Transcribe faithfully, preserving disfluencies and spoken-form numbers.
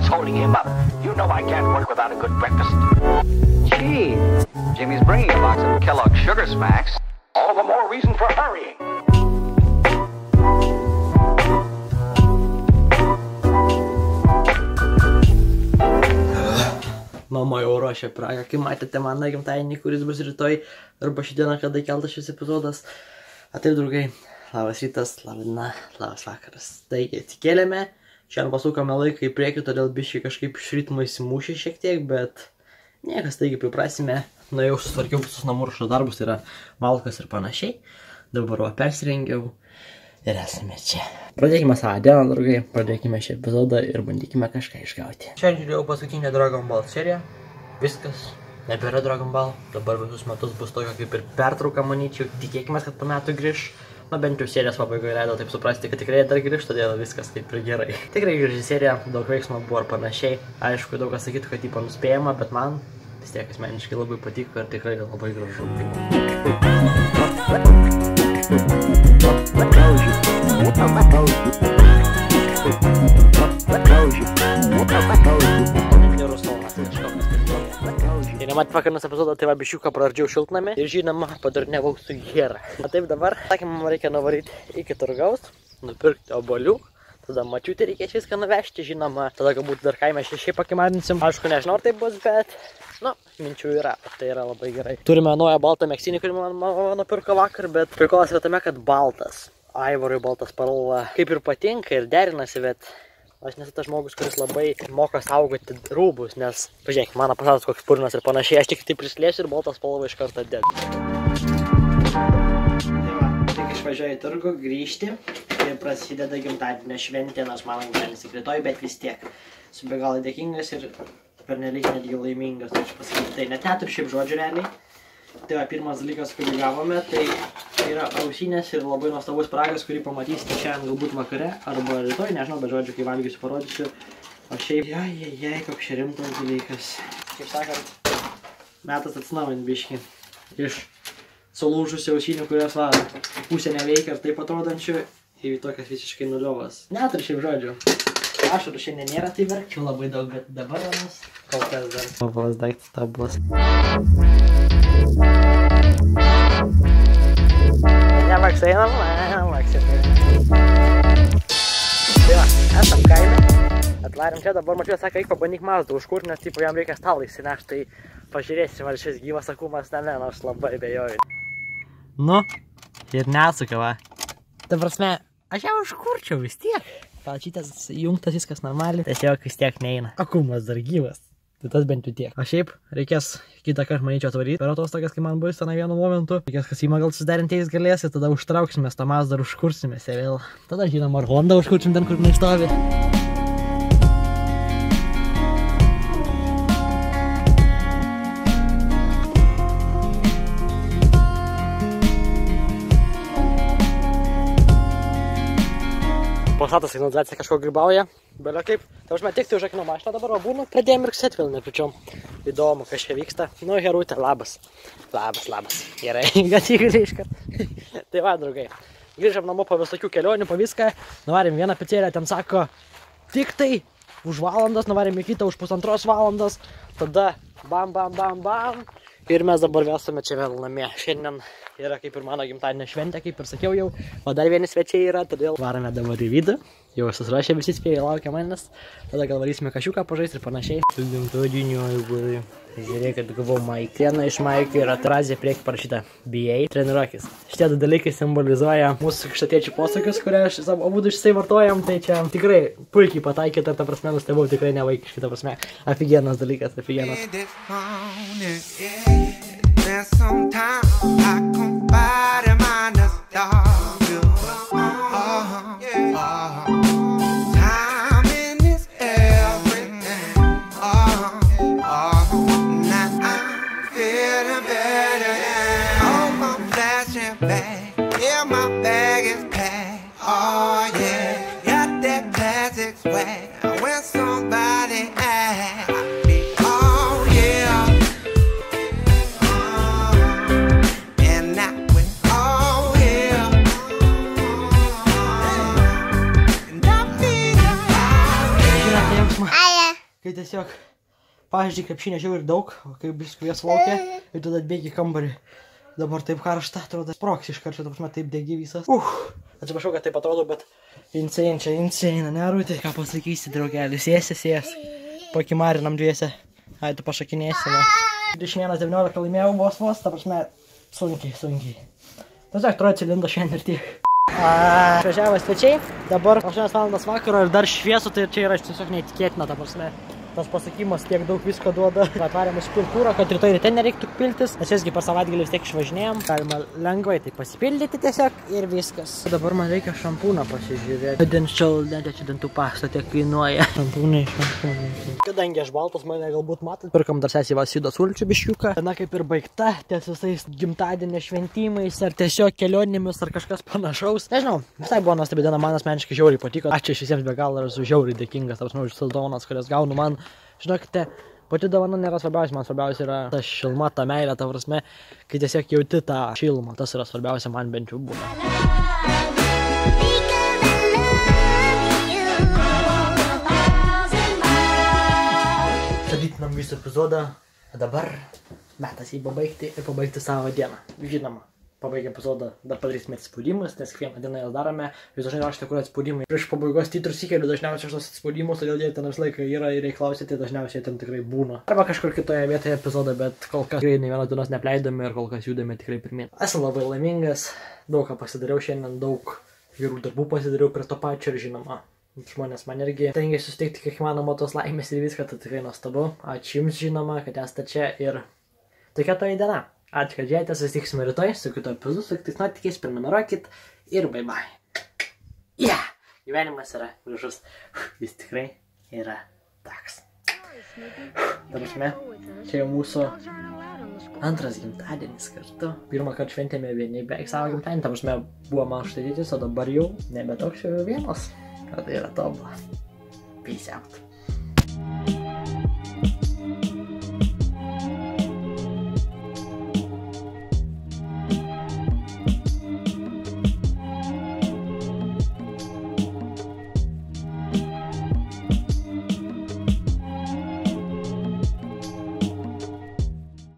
What's holding him up? You know I can't work without a good breakfast. Gee, Jimmy's bringing a box of Kellogg's Sugar Smacks. All the more reason for hurrying. Mama jau ruošia pragą, kai matėte mano gimtadienį, kuris bus rytoj, arba šį dieną, kada keltas šis epizodas. A taip, draugai, labas rytas, laba diena, labas vakaras. Taigi, atsikėlėme, šiandien pasukome laiką į priekį, todėl biškai kažkaip iš ritmo įsimušė šiek tiek, bet niekas, taigi priprasime. Nuėjau, susitvarkiau visus namų ruošos darbus, tai yra malkas ir panašiai. Dabar va persirengiau ir esame čia. Pradėkime savo dieną, draugai, pradėkime šį epizodą ir bandykime kažką išgauti. Šiandien žiūrėjau paskutinę Dragon Ball seriją. Viskas, nebėra Dragon Ball. Dabar visus metus bus tokia kaip ir pertrauka, manyčiau. Tikėkime, kad po metų grįž. Na bent jau serijos pabaigoje leido taip suprasti, kad tikrai dar grįž, todėl viskas kaip ir gerai. Tikrai grįžė serija, daug veiksmo buvo ir panašiai. Aišku, daug kas sakytų, kad ypa nuspėjama, bet man vis tiek asmeniškai labai patiko ir tikrai labai gražu. Ir nemat vakarnos epizodą, tai va bišiuką prardžiau šiltnamį ir žinoma padarnevau su Hera. Na taip dabar, sakė, man reikia nuvaryti iki turgaus, nupirkti obolių, tada mačiutį reikės viską nuvežti, žinoma, tada galbūt dar kaime šešiai pakimarinsim. Aišku, nežinau, ar tai bus, bet, nu, minčių yra, tai yra labai gerai. Turime naują baltą megztinį, kurį man mama nupirko vakar, bet prikolas yra tame, kad baltas. Aivarui baltas spalva kaip ir patinka ir derinasi, bet aš nesu tas žmogus, kuris labai moka saugoti rūbus, nes, pažiūrėk, mano pasatas koks purnas ir panašiai, aš tik tai prislėsiu ir baltas spalva iš karto dėt. Tai va, tik išvažiuoju į turgų, grįžti ir prasideda gimtadienio šventė, nors mano gimtadienis tik rytoj, bet vis tiek esu be galo dėkingas ir pernelyg netgi laimingas, tai aš pasakyti, tai net neturiu šiaip žodžių realiai. Tai va, pirmas dalykas, kurį gavome, tai yra ausinės ir labai nuostabus pragas, kurį pamatysite šiandien galbūt vakare arba rytoj, nežinau, bet žodžiu, kai valgysiu, parodysiu. O šiaip, jai, jai, jai, koks čia rimtas dalykas. Kaip sakant, metas atsinaujint biškį. Iš sulūžusių ausinių, kurios va, pusė neveikia ir taip atrodančių, į tokias visiškai nuliovas. Neturiu šiaip žodžių. Ašarų šiandien nėra, tai verkčiau labai daug, bet dabar ramas kol kas dar. Tobulas daiktas, tobulas. Nevargs einam, nevargs einam. Tai va, esam kaime. Atvarėm čia, dabar mačiau, sakė, eik pabandyk Mazdą užkurti, nes tipo jam reikia stalą įsinešti, tai pažiūrėsim, ar šis gyvas akumas ten, ne, nors labai bejoju. Nu, ir nesuka, va. Ta prasme, aš jau užkurčiau vis tiek. Palčytas jungtas viskas normaliai, tiesiog vis tiek neina. Akumas dar gyvas. Tai tas bent jau tiek. O šiaip reikės kitą kartą manyčiau atvaryti per atostogas, kai man bus ten vienu momentu. Reikės kasymą gal susiderinti jais galės ir tada užtrauksime, tą Mazdą dar užkursime ir vėl. Tada žinom, ar Hondą užkursim ten, kur neišstovi. Pasatas signalizacija kažko grybauja, belio kaip. Tai užme tik tai užakino mašiną dabar, o būnu, pradėjom mirksėt vėl nepričiom. Įdomu, kas čia vyksta. Nu, Herutė, labas. Labas, labas. Gerai, kad jį grįžkart. Tai va, draugai, grįžam namo po visokių kelionių, po viską. Nuvarėm vieną picėlę, ten sako, tik tai už valandas, nuvarėm į kitą už pusantros valandos. Tada bam, bam, bam, bam. Ir mes dabar vėsame čia vėl namie. Šiandien yra kaip ir mano gimtadienio šventė, kaip ir sakiau jau. O dar vieni svečiai yra, todėl varame dabar į vidų. Jau susirašė, visi spėjai, laukia manęs. Tada gal varysime kašiuką pažaisti ir panašiai. Su gimtadieniu, Aivarai. Žiūrėk, kad gavau maikę. Viena iš maikių yra frazė prieki parašyta bijai, treniruokis. Šitie du dalykai simbolizuoja mūsų krikštatiečių posakius, kurie abudu išsai vartojam. Tai čia tikrai puikiai pataikėte, ta prasme, nustebau, tikrai nevaikiškai, ta prasme. Afigienas dalykas, afigienas. kai tiesiog, pavyzdžiui, krepšinio žiūri daug, kai biskų jas laukia ir tada atbėgi kambarį. Dabar taip karšta, atrodo, sproks iš karto, taip, taip degi visas. Uh, atsiprašau, kad taip atrodo, bet insane, čia insane, nerūti. Ką pasakysi, draugelis, sėsi, sės. Pakimarinam dviese. Ai, tu pašakinėsi, va. dvidešimt vienas devyniolika laimėjau vos vos, ta prasme, sunkiai, sunkiai. Tiesiog troja cilindą šiandien ir tiek. Išvažiavo svečiai, dabar aštuonios valandos vakaro ir dar šviesu, tai čia yra tiesiog neįtikėtina, ta prasme. Tas pasakymas tiek daug visko duoda. Atvarėm užpiltūrą, kad rytoj ryte nereiktų piltis. Nes visgi per savaitgalį vis tiek išvažinėjom. Galima lengvai tai pasipildyti tiesiog ir viskas. Dabar man reikia šampūną pasižiūrėti. Denčiau, čia dantų pasta tiek kainuoja. Šampūnai, šampūnai. Kadangi aš baltas, mane galbūt matot. Pirkam dar sesiai Vasido sulčių biškiuką. Na kaip ir baigta, ties visais gimtadienio šventimais ar tiesiog kelionėmis ar kažkas panašaus. Nežinau, visai buvo nuostabi diena, man asmeniškai žiauriai patiko. Ačiū visiems be galo ir esu žiauriai dėkingas, ta prasme, už tas dovanas, kurias gaunu man. Žinokite, pati dovana nėra svarbiausia, man svarbiausia yra ta šilma, ta meilė, ta prasme, kai tiesiog jauti tą šilumą, tas yra svarbiausia, man bent jau būna. Stabdytinam visą epizodą, dabar metas jį pabaigti ir pabaigti savo dieną. Žinoma, pabaigę epizodą dar padarysime atspaudimus, nes kiekvieną dieną jas darome. Jūs dažnai rašote, kur atspaudimai. Prieš pabaigos titrus įkeliu dažniausiai šios atspaudimus, todėl jie ten visą laiką yra ir reiklausite, dažniausiai ten tikrai būna. Arba kažkur kitoje vietoje epizodą, bet kol kas tikrai nei vienos dienos nepleidome ir kol kas judame tikrai pirmyn. Esu labai laimingas, daug ką pasidariau šiandien, daug gerų darbų pasidariau prie to pačio ir žinoma. Žmonės man irgi stengiasi suteikti kiek įmanoma tos laimės ir viską, tai tikrai nuostabu. Ačiū jums žinoma, kad esate čia ir tokia toji diena. Ačiū, kad žiūrėjote, susitiksime rytoj su kitu epizodu, su kitais nuotykiais, prenumeruokit ir bye bye. Yeah! Gyvenimas yra gražus, jis tikrai yra toks. Ta prasme, čia jau mūsų antras gimtadienis kartu. Pirmą kartą šventėme vieni beveik savo gimtadienį, ta prasme, buvo man štai dėtis, o dabar jau nebe toks jau vienas. O tai yra tobula. Peace out.